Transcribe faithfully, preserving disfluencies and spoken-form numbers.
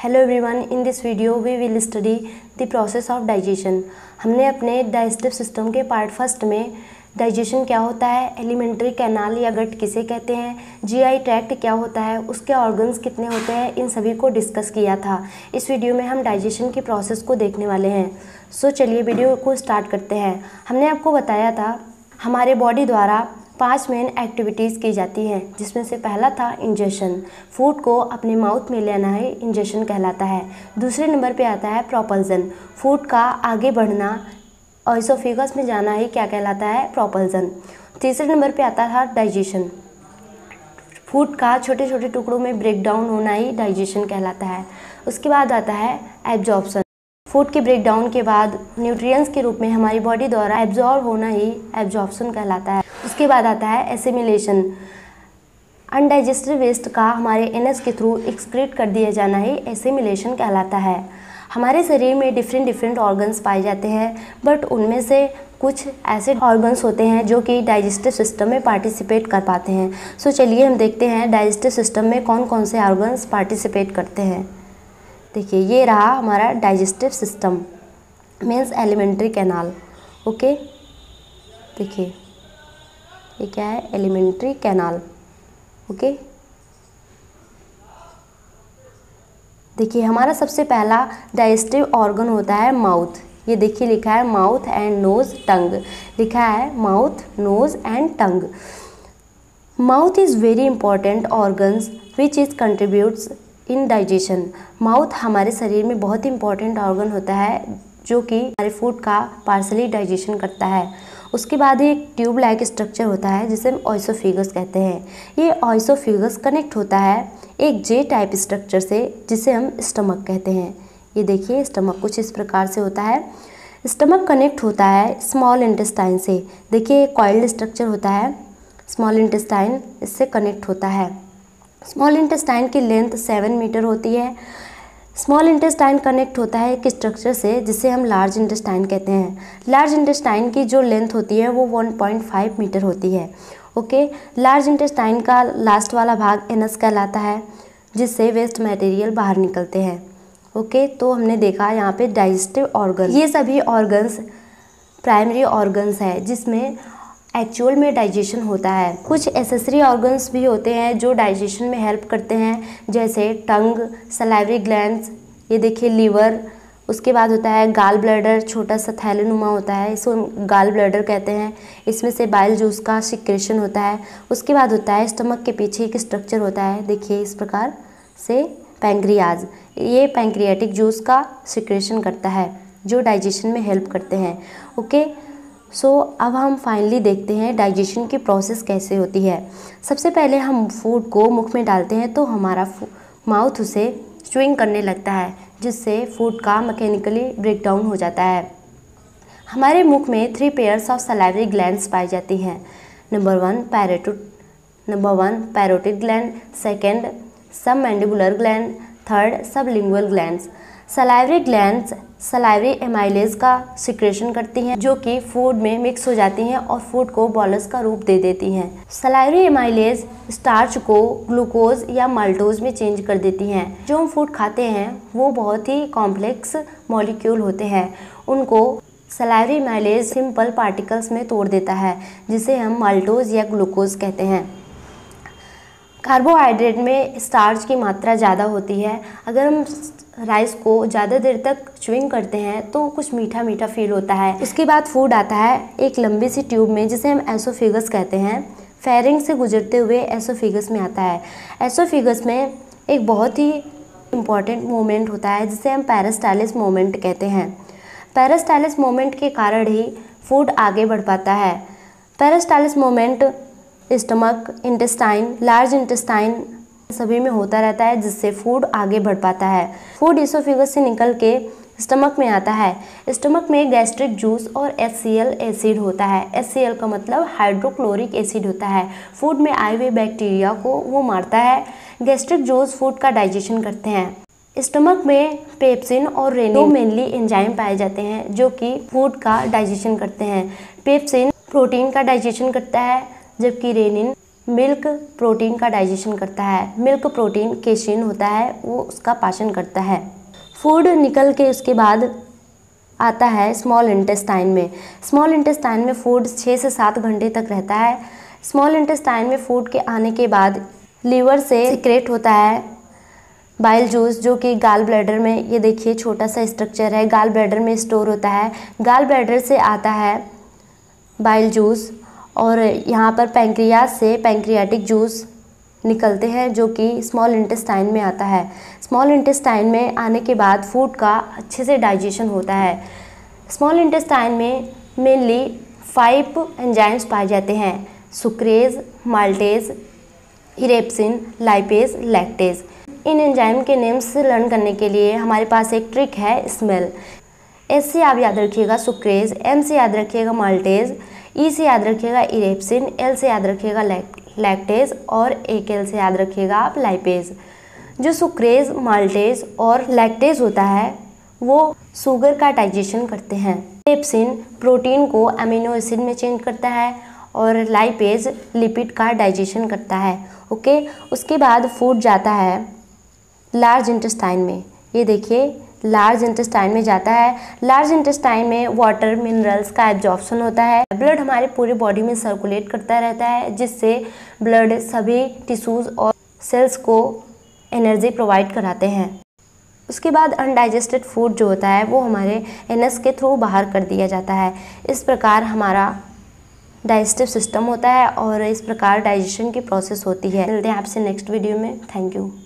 Hello everyone, in this video we will study the process of digestion. हमने अपने digestive system के part first में digestion क्या होता है, एलिमेंट्री कैनाल या गट किसे कहते हैं, जीआई ट्रैक्ट क्या होता है, उसके ऑर्गन्स कितने होते हैं, इन सभी को डिस्कस किया था। इस वीडियो में हम डाइजेशन की प्रोसेस को देखने वाले हैं। सो चलिए वीडियो को स्टार्ट करते हैं। हमने आपको बताया था हमारे बॉडी द्वारा पांच मेन एक्टिविटीज़ की जाती हैं, जिसमें से पहला था इंजेशन। फूड को अपने माउथ में लेना है, इंजेशन कहलाता है। दूसरे नंबर पे आता है प्रोपल्जन। फूड का आगे बढ़ना, ऑइसोफेगस में जाना ही क्या कहलाता है, प्रोपल्जन। तीसरे नंबर पे आता था डाइजेशन। फूड का छोटे छोटे टुकड़ों में ब्रेक डाउन होना ही डाइजेशन कहलाता है। उसके बाद आता है एब्जॉर्प्शन। फूड के ब्रेक डाउन के बाद न्यूट्रिएंट्स के रूप में हमारी बॉडी द्वारा एब्जॉर्ब होना ही एब्जॉर्प्शन कहलाता है। उसके बाद आता है एसिमिलेशन। अनडाइजेस्टेड वेस्ट का हमारे एनएस के थ्रू एक्सक्रीट कर दिया जाना ही एसिमिलेशन कहलाता है। हमारे शरीर में डिफरेंट डिफरेंट ऑर्गन्स पाए जाते हैं, बट उनमें से कुछ ऐसे ऑर्गन्स होते हैं जो कि डाइजेस्टिव सिस्टम में पार्टिसिपेट कर पाते हैं। सो चलिए हम देखते हैं डाइजेस्टिव सिस्टम में कौन कौन से ऑर्गन्स पार्टिसिपेट करते हैं। देखिए, ये रहा हमारा digestive system, means alimentary canal. Okay, देखिए ये क्या है, एलिमेंट्री कैनाल। ओके, देखिए हमारा सबसे पहला डाइजेस्टिव ऑर्गन होता है माउथ। ये देखिए लिखा है माउथ एंड नोज टंग, लिखा है mouth nose and tongue. Mouth is very important organs which is contributes in digestion. Mouth हमारे शरीर में बहुत ही इंपॉर्टेंट ऑर्गन होता है जो कि हमारे फूड का पार्सली डाइजेशन करता है। उसके बाद एक ट्यूब लाइक स्ट्रक्चर होता है जिसे हम ऑइसोफेगस कहते हैं। ये ऑइसोफेगस कनेक्ट होता है एक जे टाइप स्ट्रक्चर से जिसे हम स्टमक कहते हैं। ये देखिए स्टमक कुछ इस प्रकार से होता है। स्टमक कनेक्ट होता है स्मॉल इंटेस्टाइन से। देखिए कॉइल्ड स्ट्रक्चर होता है, स्मॉल इंटेस्टाइन इससे कनेक्ट होता है। स्मॉल इंटेस्टाइन की लेंथ सेवन मीटर होती है। स्मॉल इंटेस्टाइन कनेक्ट होता है एक स्ट्रक्चर से जिसे हम लार्ज इंटेस्टाइन कहते हैं। लार्ज इंटेस्टाइन की जो लेंथ होती है वो वन पॉइंट फाइव मीटर होती है। ओके, लार्ज इंटेस्टाइन का लास्ट वाला भाग एनस कहलाता है जिससे वेस्ट मटेरियल बाहर निकलते हैं। ओके, तो हमने देखा यहाँ पे डाइजेस्टिव ऑर्गन, ये सभी ऑर्गन्स प्राइमरी ऑर्गन्स हैं जिसमें एक्चुअल में डाइजेशन होता है। कुछ एसेसरी ऑर्गन्स भी होते हैं जो डाइजेशन में हेल्प करते हैं, जैसे टंग, सलाइवरी ग्लैंड्स, ये देखिए लीवर। उसके बाद होता है गाल ब्लैडर, छोटा सा थैलेनुमा होता है, इसको गाल ब्लैडर कहते हैं। इसमें से बाइल जूस का सिक्रेशन होता है। उसके बाद होता है स्टमक के पीछे एक स्ट्रक्चर होता है, देखिए इस प्रकार से पैंक्रियाज। ये पैंक्रियाटिक जूस का सिक्रेशन करता है जो डाइजेशन में हेल्प करते हैं। ओके, सो so, अब हम फाइनली देखते हैं डाइजेशन की प्रोसेस कैसे होती है। सबसे पहले हम फूड को मुख में डालते हैं तो हमारा माउथ उसे च्यूइंग करने लगता है जिससे फूड का मैकेनिकली ब्रेक डाउन हो जाता है। हमारे मुख में three pairs of salivary glands पाई जाती हैं। Number one parotid number one parotid gland, second submandibular gland, third sublingual glands. Salivary glands salivary amylase का सिक्रेशन करती हैं जो कि फूड में मिक्स हो जाती हैं और फूड को बॉलस का रूप दे देती हैं। सलाइवरी एमाइलेज स्टार्च को ग्लूकोज या माल्टोज में चेंज कर देती हैं। जो हम फूड खाते हैं वो बहुत ही कॉम्प्लेक्स मॉलिक्यूल होते हैं, उनको सलाइवरी एमाइलेज सिंपल पार्टिकल्स में तोड़ देता है जिसे हम माल्टोज या ग्लूकोज कहते हैं। कार्बोहाइड्रेट में स्टार्च की मात्रा ज़्यादा होती है। अगर हम राइस को ज़्यादा देर तक च्यूइंग करते हैं तो कुछ मीठा मीठा फील होता है। इसके बाद फूड आता है एक लंबी सी ट्यूब में जिसे हम एसोफेगस कहते हैं। फेरिंग से गुजरते हुए एसोफेगस में आता है। एसोफेगस में एक बहुत ही इम्पॉर्टेंट मोमेंट होता है जिसे हम पेरिस्टालिस मोमेंट कहते हैं। पेरिस्टालिस मोमेंट के कारण ही फूड आगे बढ़ पाता है। Peristalsis moment stomach, intestine, large intestine सभी में होता रहता है जिससे फूड आगे बढ़ पाता है। फूड इसोफेगस से निकल के स्टमक में आता है। स्टमक में गैस्ट्रिक जूस और एच सी एल एसिड होता है। एच सी एल का मतलब हाइड्रोक्लोरिक एसिड होता है। फूड में आए हुए बैक्टीरिया को वो मारता है। गैस्ट्रिक जूस फूड का डाइजेशन करते हैं। स्टमक में पेप्सिन और रेनिन दो मेनली एंजाइम पाए जाते हैं जो कि फूड का डाइजेशन करते हैं। पेप्सिन प्रोटीन का डाइजेशन करता है जबकि रेनिन मिल्क प्रोटीन का डाइजेशन करता है। मिल्क प्रोटीन केशिन होता है, वो उसका पाचन करता है। फूड निकल के उसके बाद आता है स्मॉल इंटेस्टाइन में। स्मॉल इंटेस्टाइन में फूड छः से सात घंटे तक रहता है। स्मॉल इंटेस्टाइन में फूड के आने के बाद लीवर से सिक्रेट होता है बाइल जूस, जो कि गाल ब्लैडर में, ये देखिए छोटा सा स्ट्रक्चर है, गाल ब्लैडर में स्टोर होता है। गाल ब्लैडर से आता है बाइल जूस और यहाँ पर पैंक्रियाज से पैंक्रियाटिक जूस निकलते हैं, जो कि स्मॉल इंटेस्टाइन में आता है। स्मॉल इंटेस्टाइन में आने के बाद फूड का अच्छे से डाइजेशन होता है। स्मॉल इंटेस्टाइन में मेनली फाइव एंजाइम्स पाए जाते हैं: sucrase, maltase, erepsin, lipase, lactase. इन एंजाइम के नेम्स लर्न करने के लिए हमारे पास एक ट्रिक है, स्मेल। एस से आप याद रखिएगा सुक्रेज, एम से याद रखिएगा माल्टेज, ई से याद रखिएगा इरेप्सिन, एल से याद रखिएगा लैक्टेज और एक एल से याद रखिएगा आप लाइपेज। जो सुक्रेज, माल्टेज और लैक्टेज होता है वो शुगर का डाइजेशन करते हैं। इरेप्सिन प्रोटीन को अमीनो एसिड में चेंज करता है और लाइपेज लिपिड का डाइजेशन करता है। ओके, उसके बाद फूड जाता है लार्ज इंटेस्टाइन में। ये देखिए लार्ज इंटेस्टाइन में जाता है। लार्ज इंटेस्टाइन में वाटर, मिनरल्स का एब्जॉर्प्शन होता है। ब्लड हमारे पूरे बॉडी में सर्कुलेट करता रहता है, जिससे ब्लड सभी टिश्यूज़ और सेल्स को एनर्जी प्रोवाइड कराते हैं। उसके बाद अनडाइजेस्टेड फूड जो होता है वो हमारे एनस के थ्रू बाहर कर दिया जाता है। इस प्रकार हमारा डाइजेस्टिव सिस्टम होता है और इस प्रकार डाइजेशन की प्रोसेस होती है। मिलते हैं आपसे नेक्स्ट वीडियो में। Thank you.